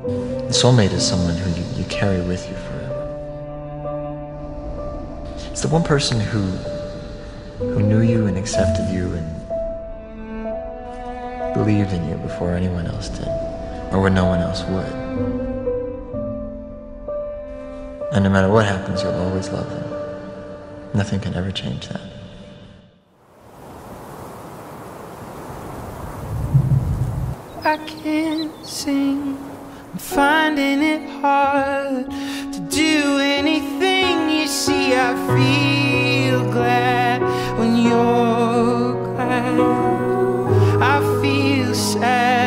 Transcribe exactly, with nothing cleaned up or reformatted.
A soulmate is someone who you, you carry with you forever. It's the one person who, who knew you and accepted you and believed in you before anyone else did, or when no one else would. And no matter what happens, you'll always love them. Nothing can ever change that. I can't sing, I'm finding it hard to do anything. You see, I feel glad when you're glad. I feel sad